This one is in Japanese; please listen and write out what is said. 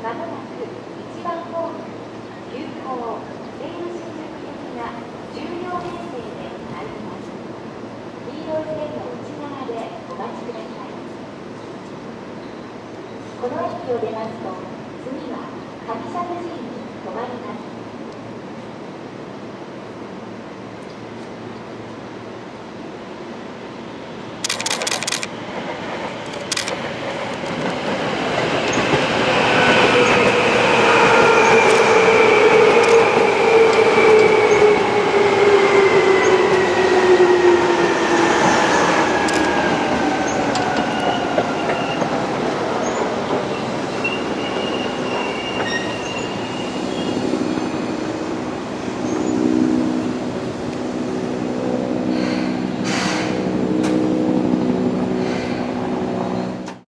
まもなく1番ホーム、急行西武新宿行きが10両編成で参ります。黄色い線の内側でお待ちください。この駅を出ますと、次は上社口に停まります。